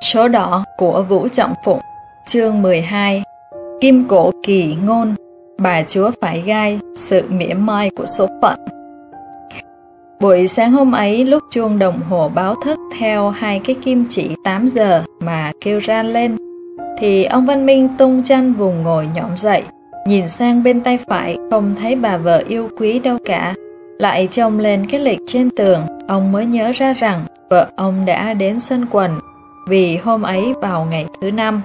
Số đỏ của Vũ Trọng Phụng, chương 12. Kim cổ kỳ ngôn, bà chúa phải gai, sự mỉa mai của số phận. Buổi sáng hôm ấy, lúc chuông đồng hồ báo thức theo hai cái kim chỉ 8 giờ mà kêu ran lên, thì ông Văn Minh tung chăn vùng ngồi nhõm dậy, nhìn sang bên tay phải không thấy bà vợ yêu quý đâu cả. Lại trông lên cái lịch trên tường, ông mới nhớ ra rằng vợ ông đã đến sân quần, vì hôm ấy vào ngày thứ 5.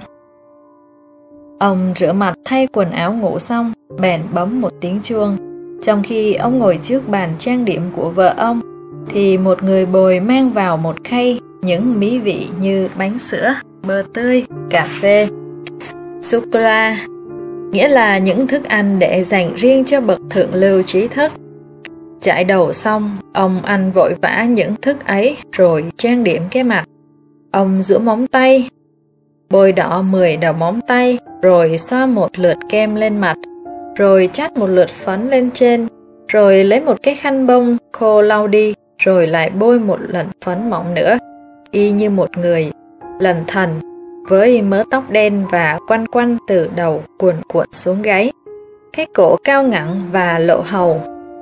Ông rửa mặt thay quần áo ngủ xong, bèn bấm một tiếng chuông. Trong khi ông ngồi trước bàn trang điểm của vợ ông, thì một người bồi mang vào một khay những mỹ vị như bánh sữa, bơ tươi, cà phê, sô-cô-la, nghĩa là những thức ăn để dành riêng cho bậc thượng lưu trí thức. Chải đầu xong, ông ăn vội vã những thức ấy rồi trang điểm cái mặt. Ông rửa móng tay, bôi đỏ 10 đầu móng tay, rồi xoa một lượt kem lên mặt, rồi chát một lượt phấn lên trên, rồi lấy một cái khăn bông khô lau đi, rồi lại bôi một lần phấn mỏng nữa, y như một người lần thần, với mớ tóc đen và quăn quăn từ đầu cuồn cuộn xuống gáy, cái cổ cao ngẳng và lộ hầu.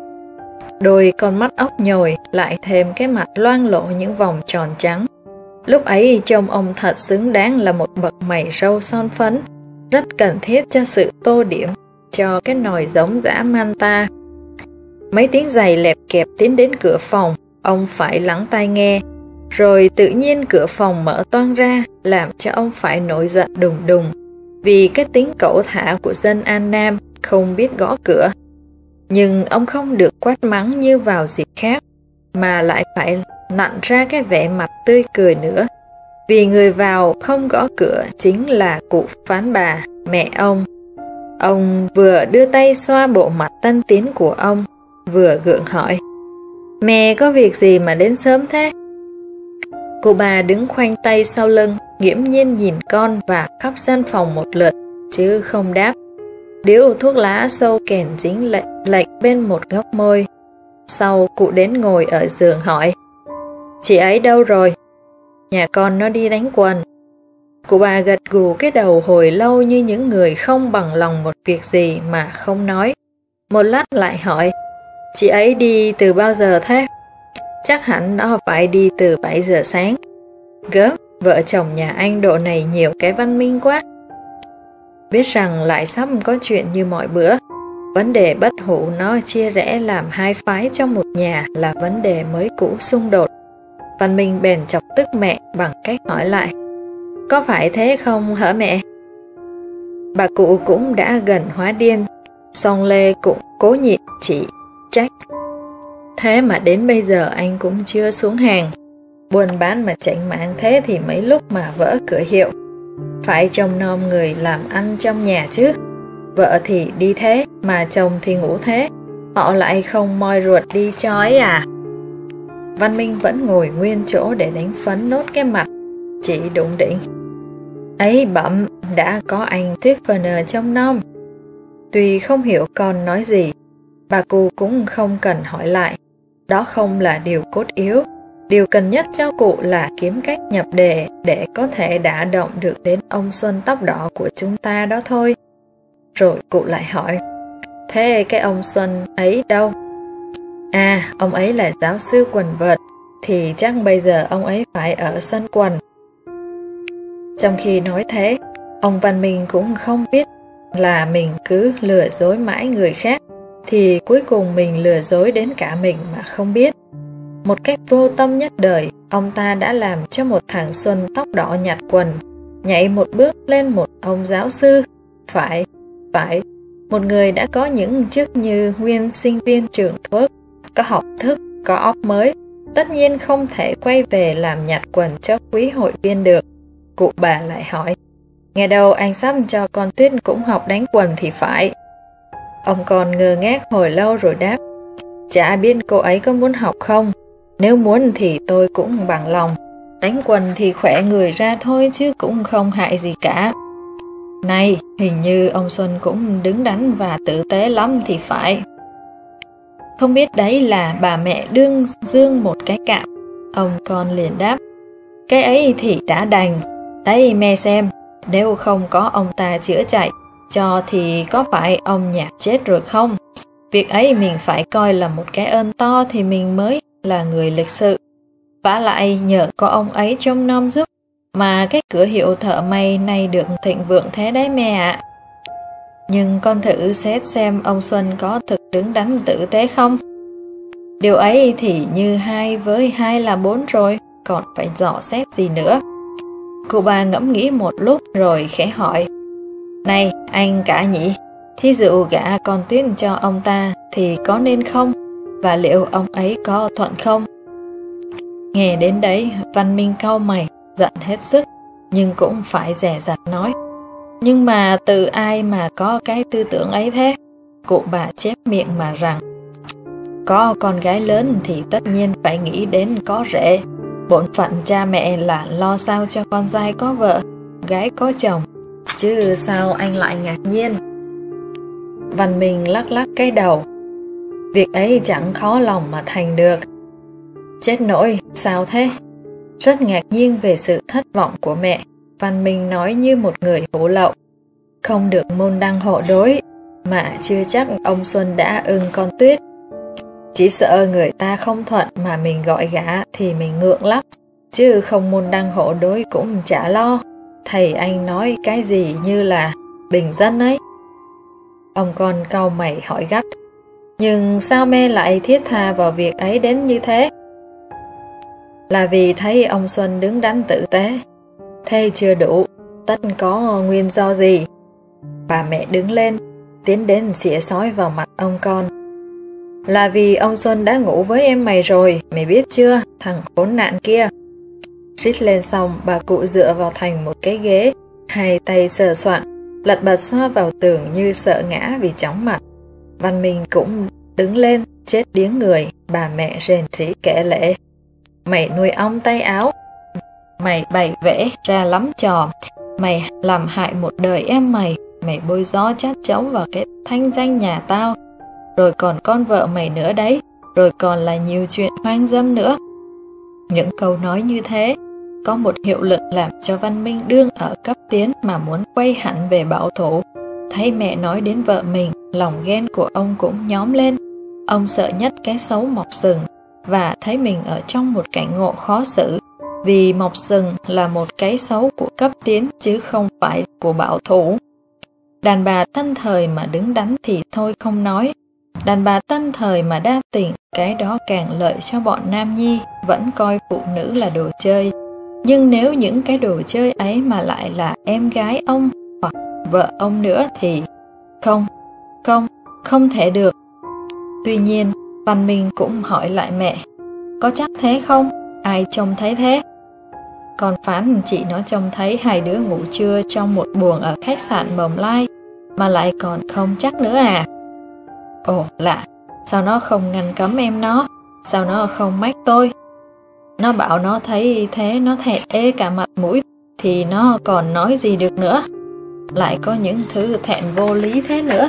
Đôi con mắt ốc nhồi lại thêm cái mặt loang lổ những vòng tròn trắng. Lúc ấy trông ông thật xứng đáng là một bậc mày râu son phấn, rất cần thiết cho sự tô điểm cho cái nòi giống dã man ta. Mấy tiếng giày lẹp kẹp tiến đến cửa phòng, ông phải lắng tai nghe, rồi tự nhiên cửa phòng mở toang ra, làm cho ông phải nổi giận đùng đùng, vì cái tính cẩu thả của dân An Nam không biết gõ cửa. Nhưng ông không được quát mắng như vào dịp khác, mà lại phải nặn ra cái vẻ mặt tươi cười nữa, vì người vào không gõ cửa chính là cụ Phán Bà, mẹ ông. Ông vừa đưa tay xoa bộ mặt tân tiến của ông, vừa gượng hỏi: "Mẹ có việc gì mà đến sớm thế?" Cụ bà đứng khoanh tay sau lưng, nghiễm nhiên nhìn con và khắp gian phòng một lượt, chứ không đáp. Điếu thuốc lá sâu kèn dính lệch bên một góc môi. Sau cụ đến ngồi ở giường hỏi: "Chị ấy đâu rồi?" "Nhà con nó đi đánh quần." Cụ bà gật gù cái đầu hồi lâu như những người không bằng lòng một việc gì mà không nói. Một lát lại hỏi: "Chị ấy đi từ bao giờ thế?" "Chắc hẳn nó phải đi từ 7 giờ sáng." "Gớm, vợ chồng nhà anh độ này nhiều cái văn minh quá." Biết rằng lại sắp có chuyện như mọi bữa. Vấn đề bất hủ nó chia rẽ làm hai phái trong một nhà là vấn đề mới cũ xung đột. Văn Minh bèn chọc tức mẹ bằng cách hỏi lại: "Có phải thế không hả mẹ?" Bà cụ cũng đã gần hóa điên, song Lê cũng cố nhịn chỉ trách: "Thế mà đến bây giờ anh cũng chưa xuống hàng. Buôn bán mà chảnh mảng thế thì mấy lúc mà vỡ cửa hiệu. Phải trông nom người làm ăn trong nhà chứ. Vợ thì đi thế, mà chồng thì ngủ thế. Họ lại không moi ruột đi cho ấy à?" Văn Minh vẫn ngồi nguyên chỗ để đánh phấn nốt cái mặt, chỉ đụng đỉnh: "Ấy bẩm, đã có anh Tiffany trông nom." Tuy không hiểu con nói gì, bà cụ cũng không cần hỏi lại. Đó không là điều cốt yếu. Điều cần nhất cho cụ là kiếm cách nhập đề để có thể đả động được đến ông Xuân tóc đỏ của chúng ta đó thôi. Rồi cụ lại hỏi: "Thế cái ông Xuân ấy đâu?" "À, ông ấy là giáo sư quần vợt, thì chắc bây giờ ông ấy phải ở sân quần." Trong khi nói thế, ông Văn Minh cũng không biết là mình cứ lừa dối mãi người khác, thì cuối cùng mình lừa dối đến cả mình mà không biết. Một cách vô tâm nhất đời, ông ta đã làm cho một thằng Xuân tóc đỏ nhặt quần nhảy một bước lên một ông giáo sư. Phải, một người đã có những chức như nguyên sinh viên trường thuốc, có học thức, có óc mới, tất nhiên không thể quay về làm nhặt quần cho quý hội viên được. Cụ bà lại hỏi: "Nghe đâu anh sắp cho con Tuyết cũng học đánh quần thì phải." Ông con ngơ ngác hồi lâu rồi đáp: "Chả biết cô ấy có muốn học không. Nếu muốn thì tôi cũng bằng lòng. Đánh quần thì khỏe người ra thôi chứ cũng không hại gì cả." "Này, hình như ông Xuân cũng đứng đắn và tử tế lắm thì phải." "Không biết đấy là bà mẹ đương dương một cái cạm." Ông con liền đáp: "Cái ấy thì đã đành. Đấy mẹ xem, nếu không có ông ta chữa chạy cho thì có phải ông nhạt chết rồi không? Việc ấy mình phải coi là một cái ơn to thì mình mới là người lịch sự. Vả lại nhờ có ông ấy trông nom giúp mà cái cửa hiệu thợ may này được thịnh vượng thế đấy mẹ ạ. Nhưng con thử xét xem ông Xuân có thực đứng đắn tử tế không? Điều ấy thì như 2 với 2 là 4 rồi, còn phải dò xét gì nữa. Cụ bà ngẫm nghĩ một lúc rồi khẽ hỏi: Này anh cả nhỉ, thí dụ gả con Tuyết cho ông ta thì có nên không? Và liệu ông ấy có thuận không? Nghe đến đấy, Văn Minh cau mày, giận hết sức, nhưng cũng phải dè dặt nói: Nhưng mà từ ai mà có cái tư tưởng ấy thế? Cụ bà chép miệng mà rằng: Có con gái lớn thì tất nhiên phải nghĩ đến có rể. Bổn phận cha mẹ là lo sao cho con trai có vợ, gái có chồng, chứ sao anh lại ngạc nhiên? Văn Minh lắc lắc cái đầu: Việc ấy chẳng khó lòng mà thành được. Chết nỗi, sao thế? Rất ngạc nhiên về sự thất vọng của mẹ, Văn Minh nói như một người hổ lậu: Không được môn đăng hộ đối, mà chưa chắc ông Xuân đã ưng con Tuyết. Chỉ sợ người ta không thuận mà mình gọi gả thì mình ngượng lắm, chứ không môn đăng hộ đối cũng chả lo. Thầy anh nói cái gì như là bình dân ấy. Ông con cau mày hỏi gắt: Nhưng sao mẹ lại thiết tha vào việc ấy đến như thế? Là vì thấy ông Xuân đứng đắn tử tế. Thế chưa đủ, tất có nguyên do gì? Bà mẹ đứng lên, tiến đến xỉa xói vào mặt ông con: Là vì ông Xuân đã ngủ với em mày rồi, mày biết chưa, thằng khốn nạn kia. Rít lên xong, bà cụ dựa vào thành một cái ghế, hai tay sờ soạng, lật bật xoa vào tường như sợ ngã vì chóng mặt. Văn Minh cũng đứng lên, chết điếng người. Bà mẹ rền rĩ kể lể: Mày nuôi ong tay áo, mày bày vẽ ra lắm trò, mày làm hại một đời em mày, mày bôi gió chát chấu vào cái thanh danh nhà tao, rồi còn con vợ mày nữa đấy, rồi còn là nhiều chuyện hoang dâm nữa. Những câu nói như thế có một hiệu lực làm cho Văn Minh đương ở cấp tiến mà muốn quay hẳn về bảo thủ. Thấy mẹ nói đến vợ mình, lòng ghen của ông cũng nhóm lên. Ông sợ nhất cái xấu mọc sừng, và thấy mình ở trong một cảnh ngộ khó xử, vì mọc sừng là một cái xấu của cấp tiến chứ không phải của bảo thủ. Đàn bà tân thời mà đứng đắn thì thôi không nói, đàn bà tân thời mà đa tình, cái đó càng lợi cho bọn nam nhi vẫn coi phụ nữ là đồ chơi. Nhưng nếu những cái đồ chơi ấy mà lại là em gái ông hoặc vợ ông nữa thì không thể được. Tuy nhiên, Văn Minh cũng hỏi lại mẹ: Có chắc thế không? Ai trông thấy thế? Con phán chị nó trông thấy hai đứa ngủ trưa trong một buồng ở khách sạn Bồng Lai, mà lại còn không chắc nữa à? Ồ lạ, sao nó không ngăn cấm em nó? Sao nó không mách tôi? Nó bảo nó thấy thế nó thẹn ê cả mặt mũi, thì nó còn nói gì được nữa? Lại có những thứ thẹn vô lý thế nữa.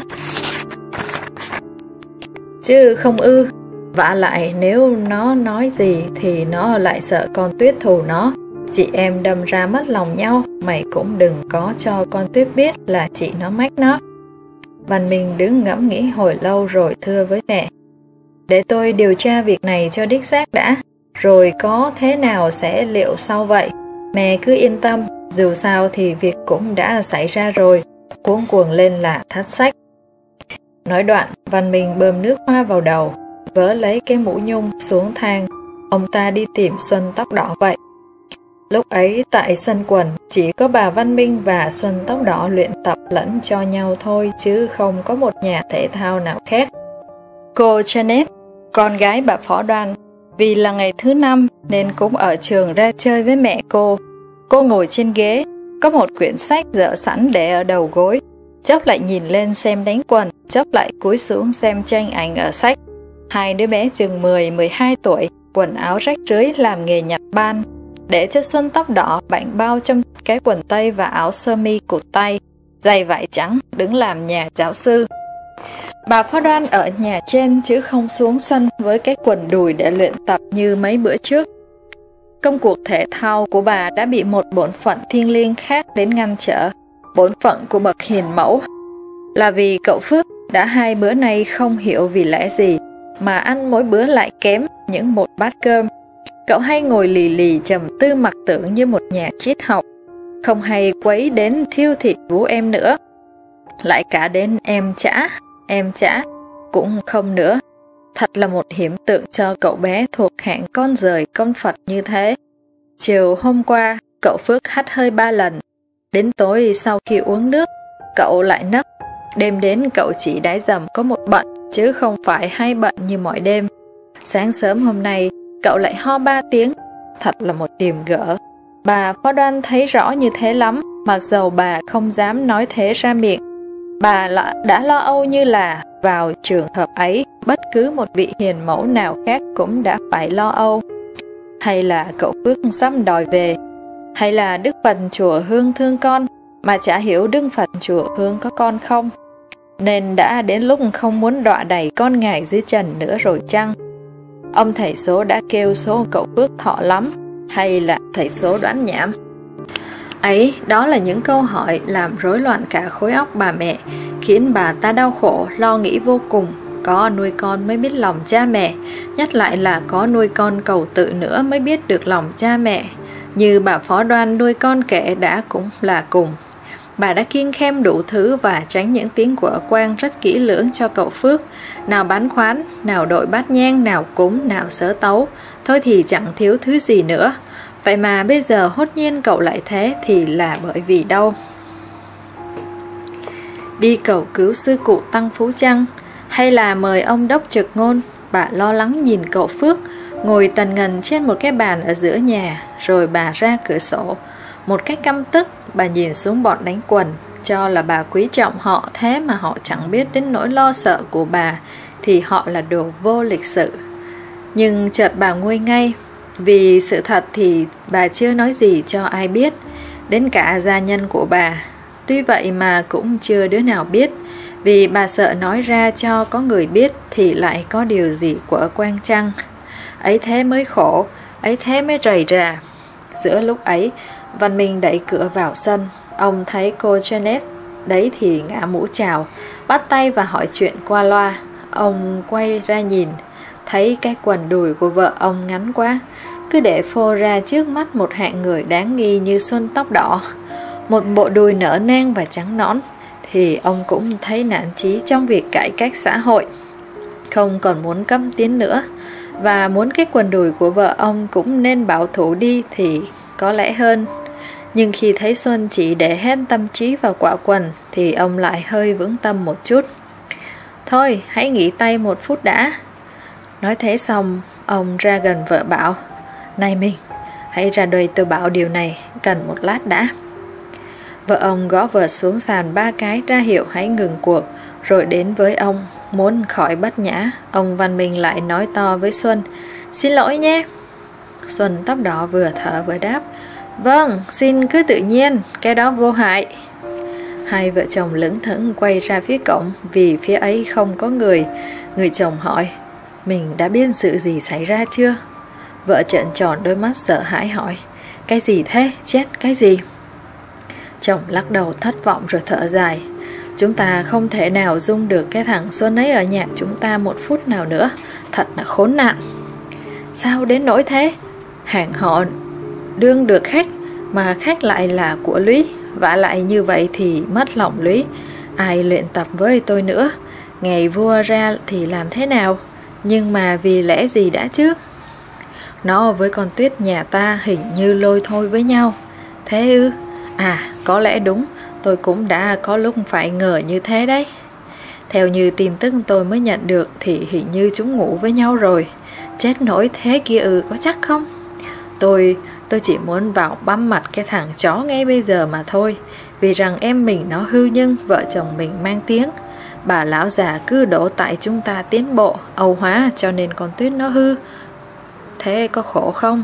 Chứ không ư? Vả lại nếu nó nói gì thì nó lại sợ con Tuyết thù nó. Chị em đâm ra mất lòng nhau, mày cũng đừng có cho con Tuyết biết là chị nó mách nó. Văn Minh đứng ngẫm nghĩ hồi lâu rồi thưa với mẹ: Để tôi điều tra việc này cho đích xác đã, rồi có thế nào sẽ liệu sau vậy. Mẹ cứ yên tâm, dù sao thì việc cũng đã xảy ra rồi, cuống cuồng lên là thất sách. Nói đoạn, Văn Minh bơm nước hoa vào đầu, vớ lấy cái mũ nhung xuống thang. Ông ta đi tìm Xuân Tóc Đỏ vậy. Lúc ấy tại sân quần chỉ có bà Văn Minh và Xuân Tóc Đỏ luyện tập lẫn cho nhau thôi, chứ không có một nhà thể thao nào khác. Cô Janet, con gái bà Phó Đoan, vì là ngày thứ 5 nên cũng ở trường ra chơi với mẹ cô. Cô ngồi trên ghế, có một quyển sách dở sẵn để ở đầu gối, chốc lại nhìn lên xem đánh quần, chốc lại cúi xuống xem tranh ảnh ở sách. Hai đứa bé chừng 10-12 tuổi, quần áo rách rưới làm nghề nhặt ban, để cho Xuân Tóc Đỏ bảnh bao trong cái quần tây và áo sơ mi cụt tay, giày vải trắng, đứng làm nhà giáo sư. Bà Phó Đoan ở nhà trên chứ không xuống sân với cái quần đùi để luyện tập như mấy bữa trước. Công cuộc thể thao của bà đã bị một bổn phận thiêng liêng khác đến ngăn trở, bổn phận của bậc hiền mẫu. Là vì cậu Phước đã 2 bữa nay không hiểu vì lẽ gì mà ăn mỗi bữa lại kém những một bát cơm. Cậu hay ngồi lì lì trầm tư mặc tưởng như một nhà triết học, không hay quấy đến thiêu thịt vú em nữa. Lại cả đến em chả cũng không nữa. Thật là một hiểm tượng cho cậu bé thuộc hạng con rời con Phật như thế. Chiều hôm qua, cậu Phước hắt hơi 3 lần. Đến tối sau khi uống nước, cậu lại nấc. Đêm đến cậu chỉ đái dầm có một bận, chứ không phải 2 bận như mọi đêm. Sáng sớm hôm nay, cậu lại ho 3 tiếng. Thật là một điềm gỡ. Bà Phó Đoan thấy rõ như thế lắm, mặc dầu bà không dám nói thế ra miệng. Bà đã lo âu như là vào trường hợp ấy, bất cứ một vị hiền mẫu nào khác cũng đã phải lo âu. Hay là cậu Phước sắp đòi về, hay là Đức Phật chùa Hương thương con, mà chả hiểu Đức Phật chùa Hương có con không, nên đã đến lúc không muốn đọa đày con ngài dưới trần nữa rồi chăng? Ông thầy số đã kêu số cậu Phước thọ lắm, hay là thầy số đoán nhảm? Ấy, đó là những câu hỏi làm rối loạn cả khối óc bà mẹ, khiến bà ta đau khổ, lo nghĩ vô cùng. Có nuôi con mới biết lòng cha mẹ, nhất lại là có nuôi con cầu tự nữa mới biết được lòng cha mẹ. Như bà Phó Đoan nuôi con kẻ đã cũng là cùng. Bà đã kiêng khem đủ thứ và tránh những tiếng của quan rất kỹ lưỡng cho cậu Phước. Nào bán khoán, nào đội bát nhang, nào cúng, nào sớ tấu. Thôi thì chẳng thiếu thứ gì nữa. Vậy mà bây giờ hốt nhiên cậu lại thế thì là bởi vì đâu? Đi cầu cứu sư cụ Tăng Phú chăng? Hay là mời ông Đốc Trực Ngôn? Bà lo lắng nhìn cậu Phước ngồi tần ngần trên một cái bàn ở giữa nhà. Rồi bà ra cửa sổ. Một cách căm tức, bà nhìn xuống bọn đánh quần. Cho là bà quý trọng họ, thế mà họ chẳng biết đến nỗi lo sợ của bà thì họ là đồ vô lịch sự. Nhưng chợt bà nguôi ngay. Vì sự thật thì bà chưa nói gì cho ai biết, đến cả gia nhân của bà. Tuy vậy mà cũng chưa đứa nào biết, vì bà sợ nói ra cho có người biết thì lại có điều gì của quan chăng. Ấy thế mới khổ, ấy thế mới rầy rà. Giữa lúc ấy, Văn Minh đẩy cửa vào sân. Ông thấy cô Janet đấy thì ngã mũ chào, bắt tay và hỏi chuyện qua loa. Ông quay ra nhìn, thấy cái quần đùi của vợ ông ngắn quá, cứ để phô ra trước mắt một hạng người đáng nghi như Xuân tóc đỏ, một bộ đùi nở nang và trắng nõn, thì ông cũng thấy nản chí trong việc cải cách xã hội, không còn muốn cấm tiến nữa, và muốn cái quần đùi của vợ ông cũng nên bảo thủ đi thì có lẽ hơn. Nhưng khi thấy Xuân chỉ để hết tâm trí vào quả quần thì ông lại hơi vững tâm một chút. Thôi, hãy nghỉ tay 1 phút đã. Nói thế xong, ông ra gần vợ bảo: Này mình, hãy ra đây tôi bảo điều này, cần 1 lát đã. Vợ ông gõ vợ xuống sàn 3 cái ra hiệu hãy ngừng cuộc, rồi đến với ông, muốn khỏi bất nhã. Ông Văn Minh lại nói to với Xuân: Xin lỗi nhé. Xuân tóc đỏ vừa thở vừa đáp: Vâng, xin cứ tự nhiên, cái đó vô hại. Hai vợ chồng lững thững quay ra phía cổng, vì phía ấy không có người. Người chồng hỏi: Mình đã biết sự gì xảy ra chưa? Vợ trợn tròn đôi mắt sợ hãi hỏi: Cái gì thế? Chết, cái gì? Chồng lắc đầu thất vọng rồi thở dài: Chúng ta không thể nào dung được cái thằng Xuân ấy ở nhà chúng ta 1 phút nào nữa. Thật là khốn nạn. Sao đến nỗi thế? Hàng họ đương được khách, mà khách lại là của Lũy. Vả lại như vậy thì mất lòng Lũy. Ai luyện tập với tôi nữa? Ngày vua ra thì làm thế nào? Nhưng mà vì lẽ gì đã chứ? Nó với con Tuyết nhà ta hình như lôi thôi với nhau. Thế ư? À, có lẽ đúng. Tôi cũng đã có lúc phải ngờ như thế đấy. Theo như tin tức tôi mới nhận được thì hình như chúng ngủ với nhau rồi. Chết nổi, thế kia có chắc không? Tôi chỉ muốn vào băm mặt cái thằng chó ngay bây giờ mà thôi. Vì rằng em mình nó hư nhưng vợ chồng mình mang tiếng. Bà lão già cứ đổ tại chúng ta tiến bộ, âu hóa cho nên con Tuyết nó hư. Thế có khổ không?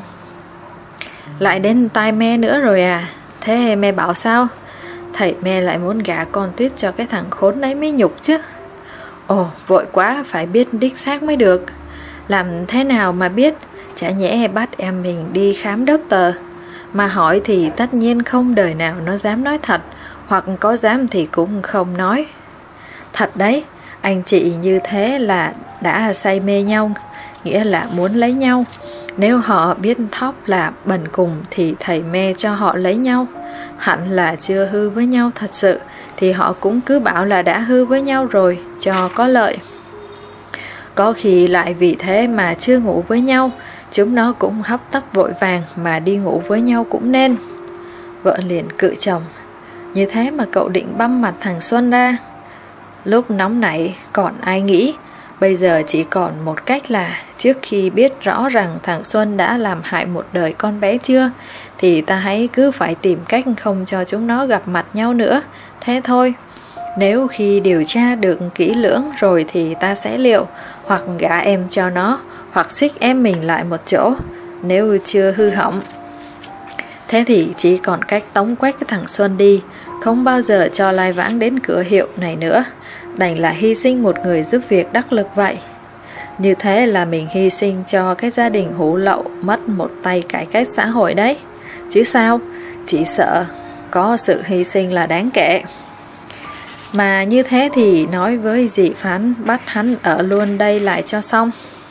Lại đến tai me nữa rồi à? Thế me bảo sao? Thầy me lại muốn gả con Tuyết cho cái thằng khốn ấy mới nhục chứ. Ồ, vội quá, phải biết đích xác mới được. Làm thế nào mà biết? chả nhẽ bắt em mình đi khám doctor. Mà hỏi thì tất nhiên không đời nào nó dám nói thật, hoặc có dám thì cũng không nói. Thật đấy, anh chị như thế là đã say mê nhau, nghĩa là muốn lấy nhau. Nếu họ biết Thóc là bần cùng thì thầy mê cho họ lấy nhau. Hẳn là chưa hư với nhau thật sự, thì họ cũng cứ bảo là đã hư với nhau rồi, cho có lợi. Có khi lại vì thế mà chưa ngủ với nhau, chúng nó cũng hấp tấp vội vàng mà đi ngủ với nhau cũng nên. Vợ liền cự chồng, như thế mà cậu định băm mặt thằng Xuân ra. Lúc nóng nảy còn ai nghĩ, bây giờ chỉ còn một cách là trước khi biết rõ rằng thằng Xuân đã làm hại một đời con bé chưa, thì ta hãy cứ phải tìm cách không cho chúng nó gặp mặt nhau nữa, thế thôi. Nếu khi điều tra được kỹ lưỡng rồi thì ta sẽ liệu, hoặc gả em cho nó, hoặc xích em mình lại một chỗ, nếu chưa hư hỏng. Thế thì chỉ còn cách tống quách cái thằng Xuân đi, không bao giờ cho lai vãng đến cửa hiệu này nữa. Đành là hy sinh một người giúp việc đắc lực vậy. Như thế là mình hy sinh cho cái gia đình hủ lậu, mất một tay cải cách xã hội đấy. Chứ sao, chỉ sợ có sự hy sinh là đáng kể. Mà như thế thì nói với dì Phán bắt hắn ở luôn đây lại cho xong.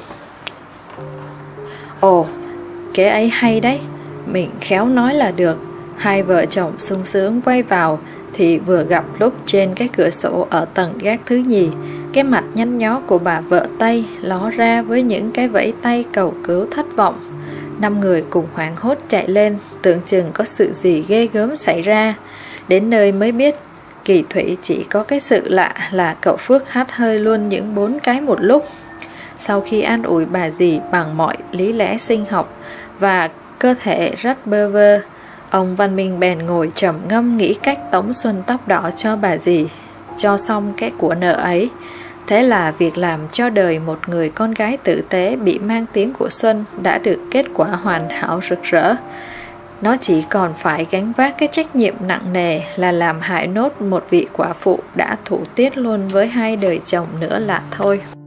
Ồ, cái ấy hay đấy, mình khéo nói là được. Hai vợ chồng sung sướng quay vào thì vừa gặp lúc trên cái cửa sổ ở tầng gác thứ nhì, cái mặt nhăn nhó của bà vợ Tây ló ra với những cái vẫy tay cầu cứu thất vọng. 5 người cùng hoảng hốt chạy lên, tưởng chừng có sự gì ghê gớm xảy ra. Đến nơi mới biết, kỳ thủy chỉ có cái sự lạ là cậu Phước hắt hơi luôn những 4 cái một lúc. Sau khi an ủi bà dì bằng mọi lý lẽ sinh học và cơ thể rất bơ vơ, ông Văn Minh bèn ngồi trầm ngâm nghĩ cách tống Xuân tóc đỏ cho bà dì, cho xong cái của nợ ấy. Thế là việc làm cho đời một người con gái tử tế bị mang tiếng của Xuân đã được kết quả hoàn hảo rực rỡ. Nó chỉ còn phải gánh vác cái trách nhiệm nặng nề là làm hại nốt một vị quả phụ đã thủ tiết luôn với 2 đời chồng nữa là thôi.